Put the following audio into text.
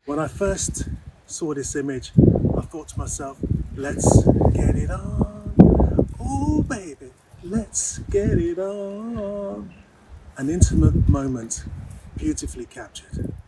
When I first saw this image, I thought to myself, let's get it on. Oh baby, let's get it on. An intimate moment, beautifully captured.